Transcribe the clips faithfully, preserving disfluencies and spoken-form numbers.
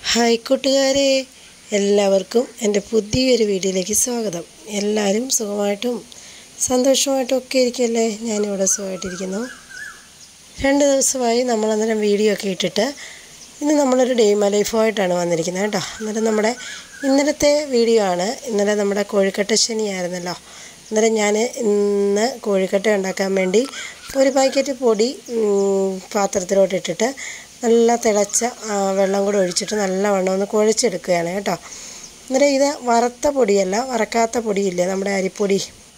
Hi കൂട്ടുകാരെ, എല്ലാവർക്കും എൻ്റെ പുതിയൊരു വീഡിയോയിലേക്ക് സ്വാഗതം. എല്ലാവരും സുഖമായിട്ടും സന്തോഷമായിട്ടും ഒക്കെ ഇരിക്കുമല്ലേ? ഞാനിവിടെ സുഖമായിട്ടിരിക്കുന്നു. രണ്ട് ദിവസമായി നമ്മളന്നേരം വീഡിയോ ഒക്കെ ഇട്ടിട്ട് ഇന്ന് നമ്മളൊരു ഡേ മൈ ലൈഫുമായിട്ടാണ് വന്നിരിക്കുന്നത് കേട്ടോ. അന്നേരം നമ്മുടെ ഇന്നലത്തെ വീഡിയോ ആണ്. ഇന്നലെ നമ്മുടെ കോഴിക്കട്ട ശനിയായിരുന്നല്ലോ. അന്നേരം ഞാൻ ഇന്ന് കോഴിക്കട്ട ഉണ്ടാക്കാൻ വേണ്ടി ഒരു പാക്കറ്റ് പൊടി പാത്രത്തിലോട്ട് ഇട്ടിട്ട് നല്ല തിളച്ച വെള്ളം കൂടെ ഒഴിച്ചിട്ട് നല്ലവണ്ണം ഒന്ന് കുഴച്ചെടുക്കുകയാണ് കേട്ടോ. അന്നേരം ഇത് വറുത്ത പൊടിയല്ല, വറക്കാത്ത പൊടിയില്ലേ, നമ്മുടെ അരിപ്പൊടി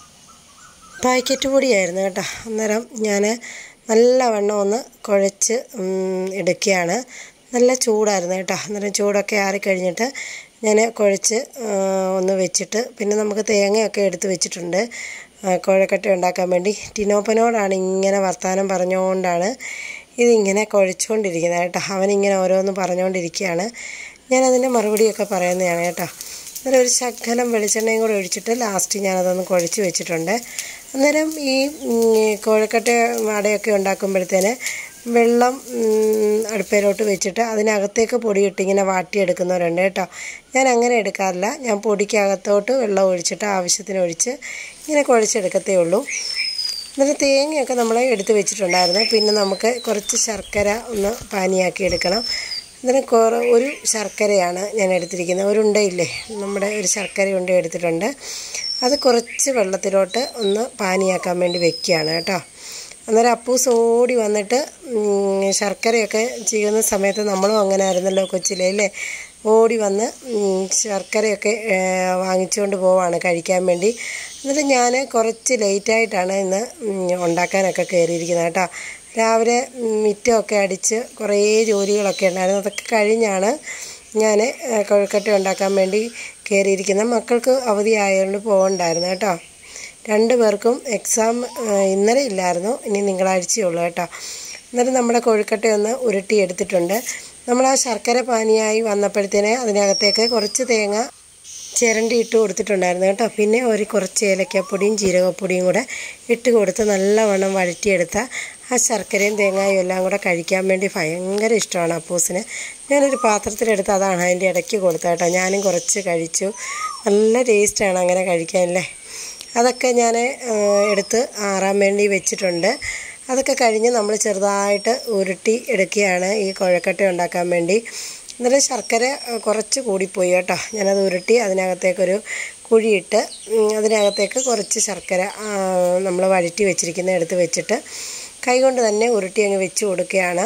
പാക്കറ്റ് പൊടിയായിരുന്നു കേട്ടോ. അന്നേരം ഞാൻ നല്ലവണ്ണം ഒന്ന് കുഴച്ച് എടുക്കുകയാണ്. നല്ല ചൂടായിരുന്നു കേട്ടോ. അന്നേരം ചൂടൊക്കെ ആറിക്കഴിഞ്ഞിട്ട് ഞാൻ കുഴച്ച് ഒന്ന് വെച്ചിട്ട് പിന്നെ നമുക്ക് തേങ്ങയൊക്കെ എടുത്ത് വെച്ചിട്ടുണ്ട് കോഴിക്കട്ട ഉണ്ടാക്കാൻ വേണ്ടി. ടിനോപ്പനോടാണ് ഇങ്ങനെ വർത്തമാനം പറഞ്ഞുകൊണ്ടാണ് ഇതിങ്ങനെ കുഴച്ചുകൊണ്ടിരിക്കുന്നത് കേട്ടോ. അവനിങ്ങനെ ഓരോന്ന് പറഞ്ഞുകൊണ്ടിരിക്കുകയാണ്. ഞാനതിൻ്റെ മറുപടിയൊക്കെ പറയുന്നതാണ് കേട്ടോ. അന്നേരം ഒരു ശകലം വെളിച്ചെണ്ണയും കൂടെ ഒഴിച്ചിട്ട് ലാസ്റ്റ് ഞാനതൊന്ന് കുഴച്ച് വെച്ചിട്ടുണ്ട്. അന്നേരം ഈ കോഴിക്കട്ട വടയൊക്കെ ഉണ്ടാക്കുമ്പോഴത്തേന് വെള്ളം അടുപ്പയിലോട്ട് വെച്ചിട്ട് അതിനകത്തേക്ക് പൊടിയിട്ട് ഇങ്ങനെ വാട്ടിയെടുക്കുന്നവരുണ്ട് കേട്ടോ. ഞാൻ അങ്ങനെ എടുക്കാറില്ല. ഞാൻ പൊടിക്കകത്തോട്ട് വെള്ളം ഒഴിച്ചിട്ട് ആവശ്യത്തിന് ഒഴിച്ച് ഇങ്ങനെ കുഴച്ചെടുക്കത്തേ ഉള്ളൂ. എന്നിട്ട് തേങ്ങയൊക്കെ നമ്മൾ എടുത്ത് വെച്ചിട്ടുണ്ടായിരുന്നു. പിന്നെ നമുക്ക് കുറച്ച് ശർക്കര ഒന്ന് പാനിയാക്കി എടുക്കണം. അന്നേരം കുറ ഒരു ശർക്കരയാണ് ഞാൻ എടുത്തിരിക്കുന്നത്. ഒരു ഉണ്ടയില്ലേ, നമ്മുടെ ഒരു ശർക്കര ഉണ്ട എടുത്തിട്ടുണ്ട്. അത് കുറച്ച് വെള്ളത്തിലോട്ട് ഒന്ന് പാനിയാക്കാൻ വേണ്ടി വെക്കുകയാണ് കേട്ടോ. അന്നേരം അപ്പൂസ് ഓടി വന്നിട്ട് ശർക്കരയൊക്കെ ചെയ്യുന്ന സമയത്ത് നമ്മളും അങ്ങനെ ആയിരുന്നല്ലോ കൊച്ചിലെ അല്ലേ, ഓടി വന്ന് ശർക്കരയൊക്കെ വാങ്ങിച്ചുകൊണ്ട് പോവാണ് കഴിക്കാൻ വേണ്ടി. എന്നിട്ട് ഞാൻ കുറച്ച് ലേറ്റായിട്ടാണ് ഇന്ന് ഉണ്ടാക്കാനൊക്കെ കയറിയിരിക്കുന്നത് കേട്ടോ. രാവിലെ മിറ്റമൊക്കെ അടിച്ച് കുറേ ജോലികളൊക്കെ ഉണ്ടായിരുന്നു. അതൊക്കെ കഴിഞ്ഞാണ് ഞാൻ കോഴിക്കട്ട ഉണ്ടാക്കാൻ വേണ്ടി കയറിയിരിക്കുന്നത്. മക്കൾക്ക് അവധി ആയതുകൊണ്ട് പോകണ്ടായിരുന്നു കേട്ടോ. രണ്ട് പേർക്കും എക്സാം ഇന്നലെ ഇല്ലായിരുന്നു, ഇനി തിങ്കളാഴ്ചയുള്ളൂ കേട്ടോ. എന്നിട്ട് നമ്മുടെ കോഴിക്കട്ടയൊന്ന് ഉരുട്ടി എടുത്തിട്ടുണ്ട്. നമ്മൾ ആ ശർക്കര പാനിയായി വന്നപ്പോഴത്തേന് അതിനകത്തേക്ക് കുറച്ച് തേങ്ങ ചിരണ്ടി ഇട്ട് കൊടുത്തിട്ടുണ്ടായിരുന്നു കേട്ടോ. പിന്നെ ഒരു കുറച്ച് ഏലക്കപ്പൊടിയും ജീരകപ്പൊടിയും കൂടെ ഇട്ട് കൊടുത്ത് നല്ലവണ്ണം വഴറ്റിയെടുത്ത ആ ശർക്കരയും തേങ്ങയും എല്ലാം കൂടെ കഴിക്കാൻ വേണ്ടി ഭയങ്കര ഇഷ്ടമാണ് അപ്പൂസിന്. ഞാനൊരു പാത്രത്തിലെടുത്ത് അതാണ് അതിൻ്റെ ഇടയ്ക്ക് കൊടുത്തത് കേട്ടോ. ഞാനും കുറച്ച് കഴിച്ചു. നല്ല ടേസ്റ്റാണ് അങ്ങനെ കഴിക്കാനല്ലേ. അതൊക്കെ ഞാൻ എടുത്ത് ആറാൻ വേണ്ടി വെച്ചിട്ടുണ്ട്. അതൊക്കെ കഴിഞ്ഞ് നമ്മൾ ചെറുതായിട്ട് ഉരുട്ടി എടുക്കുകയാണ് ഈ കോഴിക്കട്ട ഉണ്ടാക്കാൻ വേണ്ടി. എന്നിട്ട് ശർക്കര കുറച്ച് കൂടിപ്പോയി കേട്ടോ. ഞാനത് ഉരുട്ടി അതിനകത്തേക്കൊരു കുഴിയിട്ട് അതിനകത്തേക്ക് കുറച്ച് ശർക്കര നമ്മൾ വഴറ്റി വെച്ചിരിക്കുന്ന എടുത്ത് വെച്ചിട്ട് കൈകൊണ്ട് തന്നെ ഉരുട്ടി അങ്ങ് വെച്ച് കൊടുക്കുകയാണ്.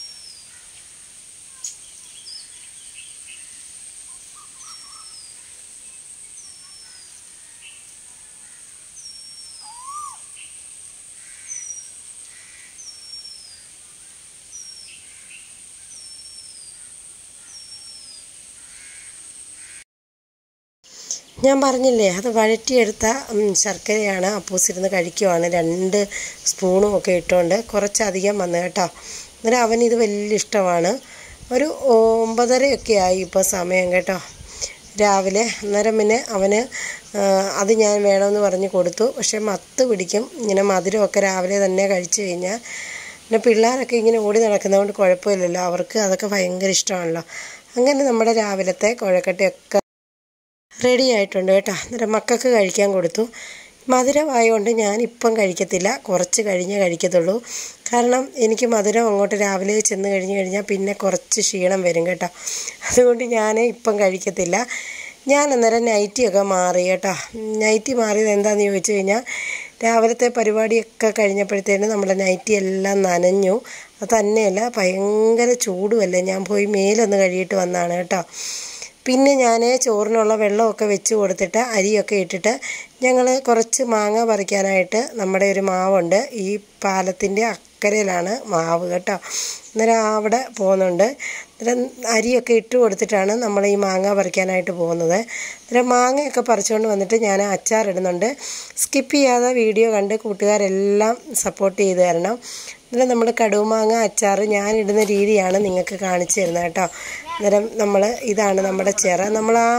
ഞാൻ പറഞ്ഞില്ലേ, അത് വഴറ്റിയെടുത്ത ശർക്കരയാണ്. അപ്പൂസിരുന്ന് കഴിക്കുവാണ്. രണ്ട് സ്പൂണും ഒക്കെ ഇട്ടുകൊണ്ട് കുറച്ചധികം വന്നു കേട്ടോ. അന്നേരം അവനിത് വലിയ ഇഷ്ടമാണ്. ഒരു ഒമ്പതരയൊക്കെ ആയി ഇപ്പോൾ സമയം കേട്ടോ രാവിലെ. അന്നേരം പിന്നെ അവന് അത് ഞാൻ വേണമെന്ന് പറഞ്ഞ് കൊടുത്തു. പക്ഷേ മത്ത് പിടിക്കും ഇങ്ങനെ മധുരമൊക്കെ രാവിലെ തന്നെ കഴിച്ചു കഴിഞ്ഞാൽ. പിന്നെ പിള്ളേരൊക്കെ ഇങ്ങനെ ഓടി നടക്കുന്നതുകൊണ്ട് കുഴപ്പമില്ലല്ലോ, അവർക്ക് അതൊക്കെ ഭയങ്കര ഇഷ്ടമാണല്ലോ. അങ്ങനെ നമ്മുടെ രാവിലത്തെ കോഴിക്കട്ടയൊക്കെ റെഡി ആയിട്ടുണ്ട് കേട്ടോ. അന്നേരം മക്കൾക്ക് കഴിക്കാൻ കൊടുത്തു. മധുരമായതുകൊണ്ട് ഞാനിപ്പം കഴിക്കത്തില്ല, കുറച്ച് കഴിഞ്ഞേ കഴിക്കത്തുള്ളൂ. കാരണം എനിക്ക് മധുരം അങ്ങോട്ട് രാവിലെ ചെന്ന് കഴിഞ്ഞ് കഴിഞ്ഞാൽ പിന്നെ കുറച്ച് ക്ഷീണം വരും കേട്ടോ. അതുകൊണ്ട് ഞാൻ ഇപ്പം കഴിക്കത്തില്ല. ഞാൻ അന്നേരം നൈറ്റിയൊക്കെ മാറി കേട്ടോ. നൈറ്റി മാറിയത് എന്താണെന്ന് ചോദിച്ചു കഴിഞ്ഞാൽ രാവിലത്തെ പരിപാടിയൊക്കെ കഴിഞ്ഞപ്പോഴത്തേനും നമ്മുടെ നൈറ്റി എല്ലാം നനഞ്ഞു. അത് തന്നെയല്ല ഭയങ്കര ചൂടുമല്ലേ. ഞാൻ പോയി മേലൊന്ന് കഴുകിയിട്ട് വന്നതാണ് കേട്ടോ. പിന്നെ ഞാൻ ചോറിനുള്ള വെള്ളമൊക്കെ വെച്ച് കൊടുത്തിട്ട് അരിയൊക്കെ ഇട്ടിട്ട് ഞങ്ങൾ കുറച്ച് മാങ്ങ പറിക്കാനായിട്ട് നമ്മുടെ ഒരു മാവുണ്ട്. ഈ പാലത്തിൻ്റെ അക്കരയിലാണ് മാവ് കേട്ടോ. അന്നേരം അവിടെ പോകുന്നുണ്ട്. അന്നേരം അരിയൊക്കെ ഇട്ട് കൊടുത്തിട്ടാണ് നമ്മൾ ഈ മാങ്ങ പറിക്കാനായിട്ട് പോകുന്നത്. അന്നേരം മാങ്ങയൊക്കെ പറിച്ചുകൊണ്ട് വന്നിട്ട് ഞാൻ അച്ചാറിടുന്നുണ്ട്. സ്കിപ്പ് ചെയ്യാതെ വീഡിയോ കണ്ട് കൂട്ടുകാരെല്ലാം സപ്പോർട്ട് ചെയ്ത് തരണം. അന്നേരം നമ്മൾ കടുമാങ്ങ അച്ചാർ ഞാനിടുന്ന രീതിയാണ് നിങ്ങൾക്ക് കാണിച്ചു തരുന്നത് കേട്ടോ. അന്നേരം നമ്മൾ ഇതാണ് നമ്മുടെ ചിറ. നമ്മൾ ആ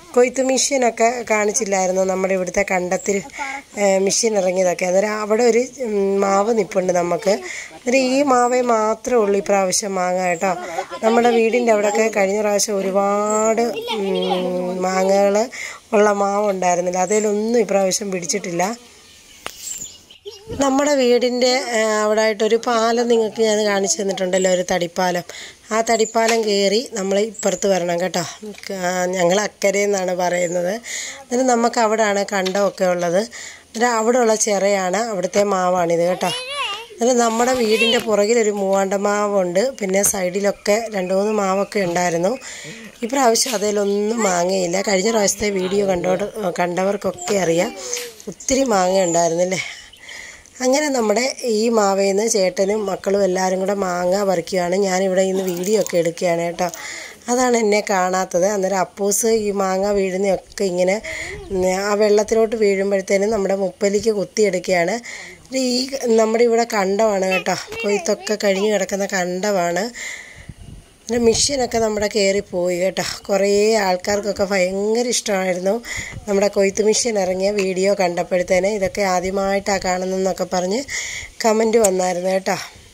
കൊയ്ത്ത് മെഷീനൊക്കെ കാണിച്ചില്ലായിരുന്നു നമ്മുടെ ഇവിടുത്തെ കണ്ടത്തിൽ മെഷീൻ ഇറങ്ങിയതൊക്കെ. അന്നേരം അവിടെ ഒരു മാവ് നിൽപ്പുണ്ട് നമുക്ക്. അന്നേരം ഈ മാവേ മാത്രമേ ഉള്ളൂ ഇപ്രാവശ്യം മാങ്ങ കേട്ടോ. നമ്മുടെ വീടിൻ്റെ അവിടെയൊക്കെ കഴിഞ്ഞ പ്രാവശ്യം ഒരുപാട് മാങ്ങകൾ ഉള്ള മാവ് ഉണ്ടായിരുന്നില്ല, അതിലൊന്നും ഇപ്രാവശ്യം പിടിച്ചിട്ടില്ല. നമ്മുടെ വീടിൻ്റെ അവിടെ ആയിട്ടൊരു പാലം നിങ്ങൾക്ക് ഞാൻ കാണിച്ചു തന്നിട്ടുണ്ടല്ലോ, ഒരു തടിപ്പാലം. ആ തടിപ്പാലം കയറി നമ്മൾ ഇപ്പുറത്ത് വരണം കേട്ടോ. ഞങ്ങൾ അക്കരെ എന്നാണ് പറയുന്നത്. എന്നിട്ട് നമുക്ക് അവിടെയാണ് കണ്ടമൊക്കെ ഉള്ളത്. എന്നിട്ട് അവിടെയുള്ള ചിറയാണ് അവിടുത്തെ മാവാണിത് കേട്ടോ. എന്നിട്ട് നമ്മുടെ വീടിൻ്റെ പുറകിലൊരു മൂവാണ്ട മാവുണ്ട്, പിന്നെ സൈഡിലൊക്കെ രണ്ട് മൂന്ന് മാവൊക്കെ ഉണ്ടായിരുന്നു. ഇപ്രാവശ്യം അതിലൊന്നും മാങ്ങയില്ല. കഴിഞ്ഞ പ്രാവശ്യത്തെ വീഡിയോ കണ്ടോ കണ്ടവർക്കൊക്കെ അറിയാം, ഒത്തിരി മാങ്ങ ഉണ്ടായിരുന്നില്ലേ. അങ്ങനെ നമ്മുടെ ഈ മാവയിൽ നിന്ന് ചേട്ടനും മക്കളും എല്ലാവരും കൂടെ മാങ്ങ പറിക്കുകയാണ്. ഞാനിവിടെ ഇന്ന് വീഡിയോ ഒക്കെ എടുക്കുകയാണ് കേട്ടോ. അതാണ് എന്നെ കാണാത്തത്. അന്നേരം അപ്പൂസ് ഈ മാങ്ങ വീഴുന്നതൊക്കെ ഇങ്ങനെ ആ വെള്ളത്തിലോട്ട് വീഴുമ്പോഴത്തേനും നമ്മുടെ മുപ്പലിക്ക് കുത്തിയെടുക്കുകയാണ്. ഈ നമ്മുടെ ഇവിടെ കണ്ടമാണ് കേട്ടോ, കൊയ്ത്തൊക്കെ കഴിഞ്ഞ് കിടക്കുന്ന കണ്ടമാണ്. പിന്നെ മെഷീനൊക്കെ നമ്മുടെ കയറിപ്പോയി കേട്ടോ. കുറേ ആൾക്കാർക്കൊക്കെ ഭയങ്കര ഇഷ്ടമായിരുന്നു നമ്മുടെ കൊയ്ത്ത് മെഷീൻ ഇറങ്ങിയ വീഡിയോ കണ്ടപ്പോഴത്തേന്. ഇതൊക്കെ ആദ്യമായിട്ടാണ് കാണുന്നതെന്നൊക്കെ പറഞ്ഞ് കമൻറ്റ് വന്നായിരുന്നു കേട്ടോ.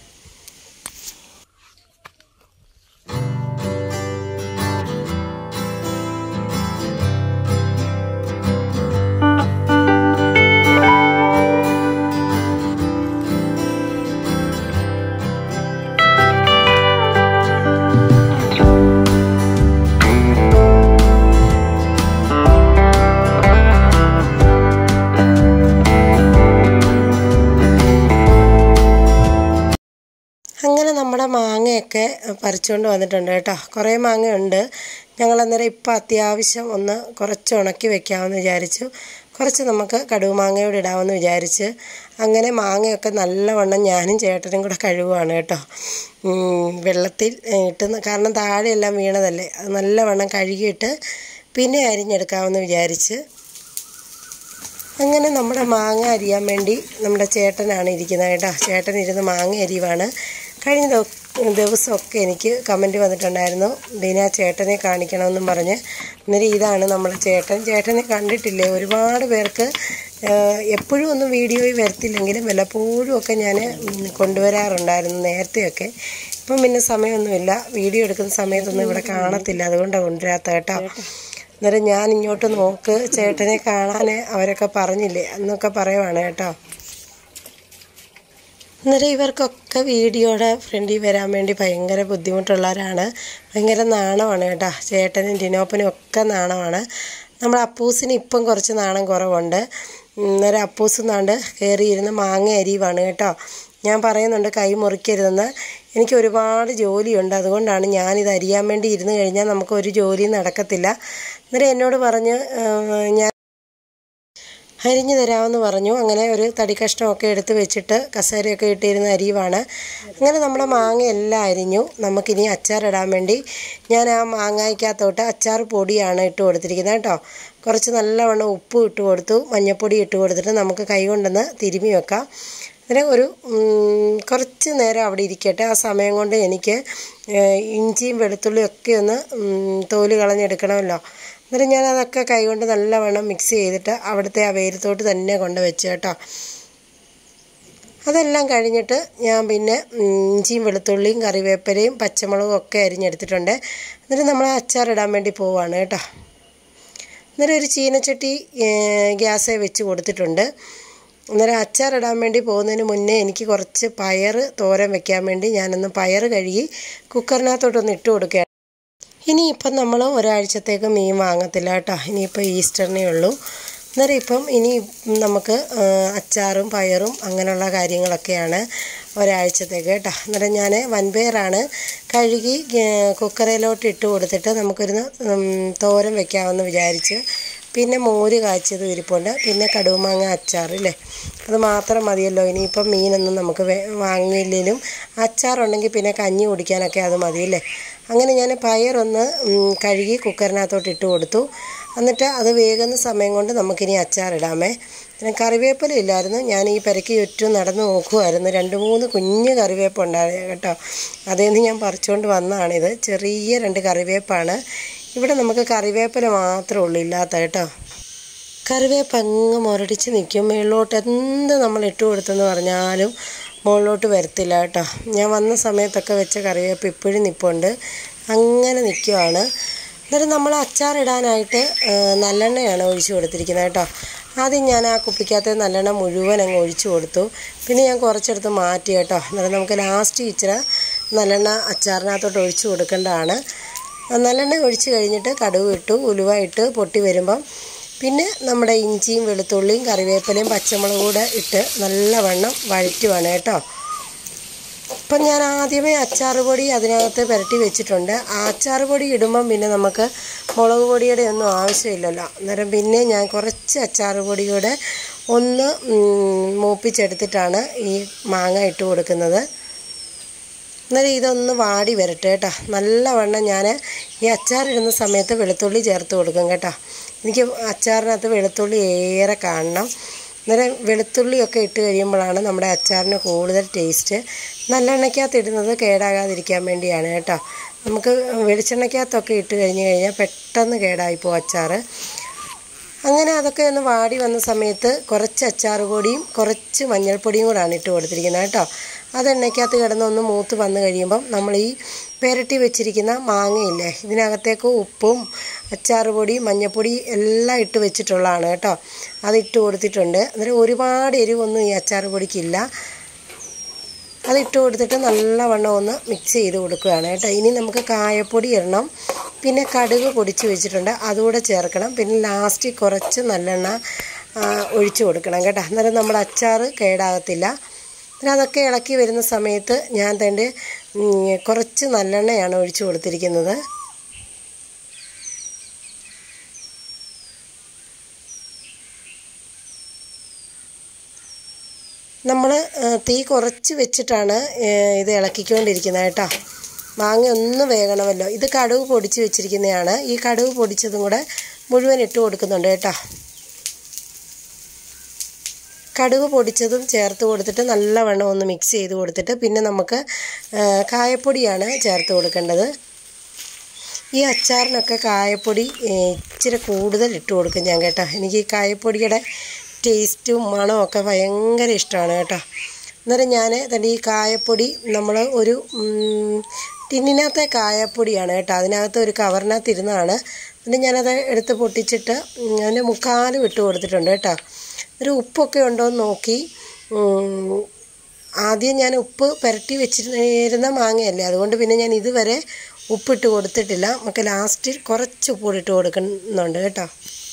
അങ്ങനെ നമ്മുടെ മാങ്ങയൊക്കെ പറിച്ചുകൊണ്ട് വന്നിട്ടുണ്ട് കേട്ടോ. കുറേ മാങ്ങയുണ്ട്. ഞങ്ങളന്നേരം ഇപ്പം അത്യാവശ്യം ഒന്ന് കുറച്ച് ഉണക്കി വെക്കാമെന്ന് വിചാരിച്ചു. കുറച്ച് നമുക്ക് കടുക് മാങ്ങയോട് ഇടാമെന്ന് വിചാരിച്ച് അങ്ങനെ മാങ്ങയൊക്കെ നല്ലവണ്ണം ഞാനും ചേട്ടനും കൂടെ കഴുകുവാണ് കേട്ടോ. വെള്ളത്തിൽ ഇട്ട്, കാരണം താഴെയെല്ലാം വീണതല്ലേ, അത് നല്ലവണ്ണം കഴുകിയിട്ട് പിന്നെ അരിഞ്ഞെടുക്കാമെന്ന് വിചാരിച്ച്. അങ്ങനെ നമ്മുടെ മാങ്ങ അരിയാൻ വേണ്ടി നമ്മുടെ ചേട്ടനാണ് ഇരിക്കുന്നത് കേട്ടോ. ചേട്ടൻ ഇരുന്ന് മാങ്ങ അരിയുവാണ്. കഴിഞ്ഞ ദിവസമൊക്കെ എനിക്ക് കമൻറ്റ് വന്നിട്ടുണ്ടായിരുന്നു, ബീന ചേട്ടനെ കാണിക്കണമെന്നും പറഞ്ഞ്. അന്നേരം ഇതാണ് നമ്മുടെ ചേട്ടൻ. ചേട്ടനെ കണ്ടിട്ടില്ലേ? ഒരുപാട് പേർക്ക് എപ്പോഴും ഒന്നും വീഡിയോയിൽ വരത്തില്ലെങ്കിലും വല്ലപ്പോഴും ഒക്കെ ഞാൻ കൊണ്ടുവരാറുണ്ടായിരുന്നു നേരത്തെയൊക്കെ. ഇപ്പം പിന്നെ സമയമൊന്നുമില്ല, വീഡിയോ എടുക്കുന്ന സമയത്തൊന്നും ഇവിടെ കാണത്തില്ല, അതുകൊണ്ടാണ് കൊണ്ടുവരാത്ത കേട്ടോ. അന്നേരം ഞാൻ ഇങ്ങോട്ട് നോക്ക്, ചേട്ടനെ കാണാൻ അവരൊക്കെ പറഞ്ഞില്ലേ എന്നൊക്കെ പറയുവാണ് കേട്ടോ. അന്നേരം ഇവർക്കൊക്കെ വീഡിയോയുടെ ഫ്രണ്ടിൽ വരാൻ വേണ്ടി ഭയങ്കര ബുദ്ധിമുട്ടുള്ളവരാണ്. ഭയങ്കര നാണമാണ് കേട്ടോ. ചേട്ടനും ടിനോപ്പനും ഒക്കെ നാണമാണ്. നമ്മുടെ അപ്പൂസിന് ഇപ്പം കുറച്ച് നാണം കുറവുണ്ട്. അന്നേരം അപ്പൂസ് നാണ്ട് കയറിയിരുന്ന് മാങ്ങ അരിയുവാണ് കേട്ടോ. ഞാൻ പറയുന്നുണ്ട് കൈ മുറിക്കരുതെന്ന്. എനിക്ക് ഒരുപാട് ജോലിയുണ്ട്, അതുകൊണ്ടാണ് ഞാനിത് അരിയാൻ വേണ്ടി ഇരുന്ന് കഴിഞ്ഞാൽ നമുക്ക് ഒരു ജോലിയും നടക്കത്തില്ല. അന്നേരം എന്നോട് പറഞ്ഞ് ഞാൻ അരിഞ്ഞു തരാമെന്ന് പറഞ്ഞു. അങ്ങനെ ഒരു തടി കഷ്ണമൊക്കെ എടുത്ത് വെച്ചിട്ട് കസേരയൊക്കെ ഇട്ടിരുന്ന അരിയുവാണ്. അങ്ങനെ നമ്മുടെ മാങ്ങ എല്ലാം അരിഞ്ഞു. നമുക്കിനി അച്ചാറിടാൻ വേണ്ടി ഞാൻ ആ മാങ്ങയ്ക്കകത്തോട്ട് അച്ചാർ പൊടിയാണ് ഇട്ട് കൊടുത്തിരിക്കുന്നത് കേട്ടോ. കുറച്ച് നല്ലവണ്ണം ഉപ്പ് ഇട്ട് കൊടുത്തു, മഞ്ഞൾപ്പൊടി ഇട്ട് കൊടുത്തിട്ട് നമുക്ക് കൈ കൊണ്ടൊന്ന് തിരുമ്മി വെക്കാം. അങ്ങനെ ഒരു കുറച്ച് നേരം അവിടെ ഇരിക്കട്ടെ. ആ സമയം കൊണ്ട് എനിക്ക് ഇഞ്ചിയും വെളുത്തുള്ളിയും ഒക്കെ ഒന്ന് തോല് കളഞ്ഞെടുക്കണമല്ലോ. അന്നേരം ഞാൻ അതൊക്കെ കൈകൊണ്ട് നല്ലവണ്ണം മിക്സ് ചെയ്തിട്ട് അവിടുത്തെ ആ വെയിലത്തോട്ട് തന്നെ കൊണ്ട് വെച്ച് കേട്ടോ. അതെല്ലാം കഴിഞ്ഞിട്ട് ഞാൻ പിന്നെ ഇഞ്ചിയും വെളുത്തുള്ളിയും കറിവേപ്പിലയും പച്ചമുളകും ഒക്കെ അരിഞ്ഞെടുത്തിട്ടുണ്ട്. എന്നിട്ട് നമ്മൾ അച്ചാറിടാൻ വേണ്ടി പോവുകയാണ് കേട്ടോ. അന്നേരം ഒരു ചീനച്ചട്ടി ഗ്യാസേ വെച്ച് കൊടുത്തിട്ടുണ്ട്. അന്നേരം അച്ചാറിടാൻ വേണ്ടി പോകുന്നതിന് മുന്നേ എനിക്ക് കുറച്ച് പയർ തോരൻ വെക്കാൻ വേണ്ടി ഞാനൊന്ന് പയർ കഴുകി കുക്കറിനകത്തോട്ടൊന്ന് ഇട്ട് കൊടുക്കുകയാണ്. ഇനിയിപ്പം നമ്മൾ ഒരാഴ്ചത്തേക്ക് മീൻ വാങ്ങത്തില്ല കേട്ടോ. ഇനിയിപ്പോൾ ഈസ്റ്ററിനേ ഉള്ളൂ. അന്നേരം ഇപ്പം ഇനി നമുക്ക് അച്ചാറും പയറും അങ്ങനെയുള്ള കാര്യങ്ങളൊക്കെയാണ് ഒരാഴ്ചത്തേക്ക് കേട്ടോ. അന്നേരം ഞാൻ വൻപയറാണ് കഴുകി കുക്കറിലോട്ട് ഇട്ട് കൊടുത്തിട്ട് നമുക്കൊരു തോരൻ വെക്കാമെന്ന് വിചാരിച്ച്. പിന്നെ മോര് കാച്ചിയത് ഇരിപ്പുണ്ട്, പിന്നെ കടുമാങ്ങ അച്ചാറില്ലേ, അത് മാത്രം മതിയല്ലോ. ഇനിയിപ്പം മീനൊന്നും നമുക്ക് വാങ്ങിയില്ലെങ്കിലും അച്ചാറുണ്ടെങ്കിൽ പിന്നെ കഞ്ഞി കുടിക്കാനൊക്കെ അത് മതിയല്ലേ. അങ്ങനെ ഞാൻ പയറൊന്ന് കഴുകി കുക്കറിനകത്തോട്ട് ഇട്ട് കൊടുത്തു. എന്നിട്ട് അത് വേകുന്ന സമയം കൊണ്ട് നമുക്കിനി അച്ചാറിടാമേ. പിന്നെ കറിവേപ്പില ഇല്ലായിരുന്നു. ഞാൻ ഈ പെരയ്ക്ക് ചുറ്റും നടന്ന് നോക്കുമായിരുന്നു. രണ്ട് മൂന്ന് കുഞ്ഞ് കറിവേപ്പ് ഉണ്ടായിരുന്നു കേട്ടോ. അതിൽ നിന്ന് ഞാൻ പറിച്ചുകൊണ്ട് വന്നതാണിത്. ചെറിയ രണ്ട് കറിവേപ്പാണ്. ഇവിടെ നമുക്ക് കറിവേപ്പില മാത്രമേ ഉള്ളൂ ഇല്ലാത്ത കേട്ടോ. കറിവേപ്പ് അങ്ങ് മുരടിച്ച് നിൽക്കും. മുകളിലോട്ട് എന്ത് നമ്മൾ ഇട്ട് കൊടുത്തെന്ന് പറഞ്ഞാലും മുകളിലോട്ട് വരത്തില്ല കേട്ടോ. ഞാൻ വന്ന സമയത്തൊക്കെ വെച്ച കറിവേപ്പ് ഇപ്പോഴും നിൽപ്പുണ്ട്, അങ്ങനെ നിൽക്കുവാണ്. എന്നിട്ട് നമ്മൾ അച്ചാറിടാനായിട്ട് നല്ലെണ്ണയാണ് ഒഴിച്ചു കൊടുത്തിരിക്കുന്നത് കേട്ടോ. ആദ്യം ഞാൻ ആ കുപ്പിക്കകത്ത് നല്ലെണ്ണ മുഴുവൻ അങ്ങ് ഒഴിച്ചു കൊടുത്തു. പിന്നെ ഞാൻ കുറച്ചെടുത്ത് മാറ്റി കേട്ടോ. എന്നിട്ട് നമുക്ക് ലാസ്റ്റ് ഇച്ചിരി നല്ലെണ്ണ അച്ചാറിനകത്തോട്ട് ഒഴിച്ചു കൊടുക്കേണ്ടതാണ്. നല്ലെണ്ണ ഒഴിച്ച് കഴിഞ്ഞിട്ട് കടുക് ഇട്ടു, ഉലുവ ഇട്ട് പൊട്ടി വരുമ്പം പിന്നെ നമ്മുടെ ഇഞ്ചിയും വെളുത്തുള്ളിയും കറിവേപ്പിലയും പച്ചമുളകും കൂടെ ഇട്ട് നല്ലവണ്ണം വഴറ്റുവാണ് കേട്ടോ. അപ്പം ഞാൻ ആദ്യമേ അച്ചാറ് പൊടി അതിനകത്ത് പുരട്ടി വെച്ചിട്ടുണ്ട്. ആ അച്ചാറ് പൊടി ഇടുമ്പം പിന്നെ നമുക്ക് മുളക് പൊടിയുടെ ഒന്നും ആവശ്യമില്ലല്ലോ. അന്നേരം പിന്നെ ഞാൻ കുറച്ച് അച്ചാറ് പൊടി കൂടെ ഒന്ന് മൂപ്പിച്ചെടുത്തിട്ടാണ് ഈ മാങ്ങ ഇട്ട് കൊടുക്കുന്നത്. അന്നേരം ഇതൊന്ന് വാടി വരട്ടെ കേട്ടോ. നല്ലവണ്ണം ഞാൻ ഈ അച്ചാറിടുന്ന സമയത്ത് വെളുത്തുള്ളി ചേർത്ത് കൊടുക്കും കേട്ടോ. എനിക്ക് അച്ചാറിനകത്ത് വെളുത്തുള്ളി ഏറെ കാണണം. അന്നേരം വെളുത്തുള്ളിയൊക്കെ ഇട്ട് കഴിയുമ്പോഴാണ് നമ്മുടെ അച്ചാറിന് കൂടുതൽ ടേസ്റ്റ്. നല്ലെണ്ണയ്ക്കകത്ത് ഇടുന്നത് കേടാകാതിരിക്കാൻ വേണ്ടിയാണ് കേട്ടോ. നമുക്ക് വെളിച്ചെണ്ണയ്ക്കകത്തൊക്കെ ഇട്ട് കഴിഞ്ഞ് കഴിഞ്ഞാൽ പെട്ടെന്ന് കേടായിപ്പോവും അച്ചാർ. അങ്ങനെ അതൊക്കെ ഒന്ന് വാടി വന്ന സമയത്ത് കുറച്ച് അച്ചാറ് പൊടിയും കുറച്ച് മഞ്ഞൾപ്പൊടിയും കൂടാണ് ഇട്ട് കൊടുത്തിരിക്കുന്നത് കേട്ടോ. അത് എണ്ണയ്ക്കകത്ത് കിടന്നൊന്ന് മൂത്ത് വന്ന് കഴിയുമ്പം നമ്മൾ ഈ പുരട്ടി വെച്ചിരിക്കുന്ന മാങ്ങയില്ലേ, ഇതിനകത്തേക്ക് ഉപ്പും അച്ചാറ് പൊടി മഞ്ഞൾപ്പൊടി എല്ലാം ഇട്ട് വെച്ചിട്ടുള്ളതാണ് കേട്ടോ. അതിട്ട് കൊടുത്തിട്ടുണ്ട്. അന്നേരം ഒരുപാട് എരിവൊന്നും ഈ അച്ചാറ് പൊടിക്കില്ല. അതിട്ട് കൊടുത്തിട്ട് നല്ലവണ്ണം ഒന്ന് മിക്സ് ചെയ്ത് കൊടുക്കുകയാണ് കേട്ടോ. ഇനി നമുക്ക് കായപ്പൊടി ഇടണം, പിന്നെ കടുക് പൊടിച്ച് വെച്ചിട്ടുണ്ട് അതുകൂടെ ചേർക്കണം, പിന്നെ ലാസ്റ്റ് കുറച്ച് നല്ലെണ്ണ ഒഴിച്ചു കൊടുക്കണം കേട്ടോ. അന്നേരം നമ്മുടെ അച്ചാർ കേടാകത്തില്ല. പിന്നെ അതൊക്കെ ഇളക്കി വരുന്ന സമയത്ത് ഞാൻ തന്നെ കുറച്ച് നല്ലെണ്ണയാണ് ഒഴിച്ചു കൊടുത്തിരിക്കുന്നത്. നമ്മൾ തീ കുറച്ച് വെച്ചിട്ടാണ് ഇത് ഇളക്കിക്കൊണ്ടിരിക്കുന്നത് കേട്ടോ. മാങ്ങ ഒന്ന് വേകണമല്ലോ. ഇത് കടുക് പൊടിച്ച് വെച്ചിരിക്കുന്നതാണ്. ഈ കടുക് പൊടിച്ചതും കൂടെ മുഴുവൻ ഇട്ട് കൊടുക്കുന്നുണ്ട് കേട്ടോ. കടുക് പൊടിച്ചതും ചേർത്ത് കൊടുത്തിട്ട് നല്ലവണ്ണം ഒന്ന് മിക്സ് ചെയ്ത് കൊടുത്തിട്ട് പിന്നെ നമുക്ക് കായപ്പൊടിയാണ് ചേർത്ത് കൊടുക്കേണ്ടത്. ഈ അച്ചാറിനൊക്കെ കായപ്പൊടി ഇച്ചിരി കൂടുതൽ ഇട്ട് കൊടുക്കും ഞാൻ കേട്ടോ. എനിക്ക് ഈ കായപ്പൊടിയുടെ ടേസ്റ്റും മണവും ഒക്കെ ഭയങ്കര ഇഷ്ടമാണ് കേട്ടോ. അന്നേരം ഞാൻ തന്നെ ഈ കായപ്പൊടി നമ്മൾ ഒരു ടിന്നിനകത്തെ കായപ്പൊടിയാണ് കേട്ടോ. അതിനകത്ത് ഒരു കവറിനകത്ത് ഇരുന്നതാണ്. എന്നിട്ട് ഞാനത് എടുത്ത് പൊട്ടിച്ചിട്ട് അതിൻ്റെ മുക്കാലും ഇട്ട് കൊടുത്തിട്ടുണ്ട് കേട്ടോ. ഒരു ഉപ്പൊക്കെ ഉണ്ടോ എന്ന് നോക്കി. ആദ്യം ഞാൻ ഉപ്പ് പുരട്ടി വെച്ചിരുന്ന മാങ്ങയല്ലേ, അതുകൊണ്ട് പിന്നെ ഞാൻ ഇതുവരെ ഉപ്പിട്ട് കൊടുത്തിട്ടില്ല. നമുക്ക് ലാസ്റ്റ് കുറച്ച് ഉപ്പ് ഇട്ട് കൊടുക്കുന്നുണ്ട് കേട്ടോ.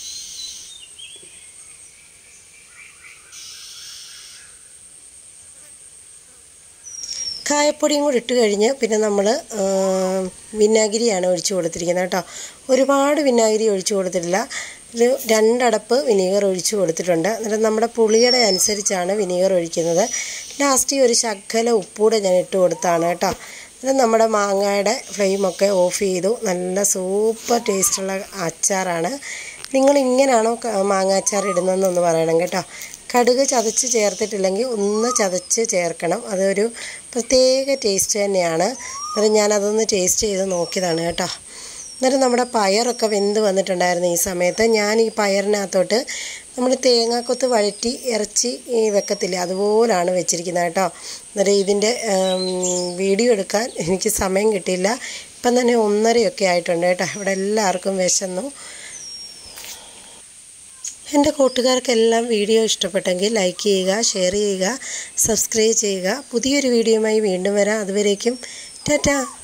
കായപ്പൊടിയും കൂടി ഇട്ട് കഴിഞ്ഞ് പിന്നെ നമ്മൾ വിനാഗിരിയാണ് ഒഴിച്ച് കൊടുത്തിരിക്കുന്നത് കേട്ടോ. ഒരുപാട് വിനാഗിരി ഒഴിച്ച് കൊടുത്തിട്ടില്ല. ഒരു രണ്ടടപ്പ് വിനീഗർ ഒഴിച്ച് കൊടുത്തിട്ടുണ്ട്. എന്നിട്ട് നമ്മുടെ പുളിയുടെ അനുസരിച്ചാണ് വിനീഗർ ഒഴിക്കുന്നത്. ലാസ്റ്റ് ഒരു ശകല ഉപ്പൂടെ ഞാൻ ഇട്ട് കൊടുത്താണ് കേട്ടോ. എന്നിട്ട് നമ്മുടെ മാങ്ങയുടെ ഫ്ലെയിമൊക്കെ ഓഫ് ചെയ്തു. നല്ല സൂപ്പർ ടേസ്റ്റുള്ള അച്ചാറാണ്. നിങ്ങൾ ഇങ്ങനെയാണോ മാങ്ങ അച്ചാർ ഇടുന്നതെന്നൊന്ന് പറയണം കേട്ടോ. കടുക് ചതച്ച് ചേർത്തിട്ടില്ലെങ്കിൽ ഒന്ന് ചതച്ച് ചേർക്കണം. അതൊരു പ്രത്യേക ടേസ്റ്റ് തന്നെയാണ്. അന്നേരം ഞാനതൊന്ന് ടേസ്റ്റ് ചെയ്ത് നോക്കിയതാണ് കേട്ടോ. അന്നേരം നമ്മുടെ പയറൊക്കെ വെന്ത് വന്നിട്ടുണ്ടായിരുന്നു. ഈ സമയത്ത് ഞാൻ ഈ പയറിനകത്തോട്ട് നമ്മൾ തേങ്ങാക്കൊത്ത് വഴറ്റി ഇറച്ചി വെക്കത്തില്ല, അതുപോലാണ് വെച്ചിരിക്കുന്നത് കേട്ടോ. അന്നേരം ഇതിൻ്റെ വീഡിയോ എടുക്കാൻ എനിക്ക് സമയം കിട്ടിയില്ല. ഇപ്പം തന്നെ ഒന്നരയൊക്കെ ആയിട്ടുണ്ട് കേട്ടോ. ഇവിടെ എല്ലാവർക്കും വിശന്നു. എൻ്റെ കൂട്ടുകാർക്കെല്ലാം വീഡിയോ ഇഷ്ടപ്പെട്ടെങ്കിൽ ലൈക്ക് ചെയ്യുക, ഷെയർ ചെയ്യുക, സബ്സ്ക്രൈബ് ചെയ്യുക. പുതിയൊരു വീഡിയോയുമായി വീണ്ടും വരാം. അതുവരേക്കും ടാറ്റാ.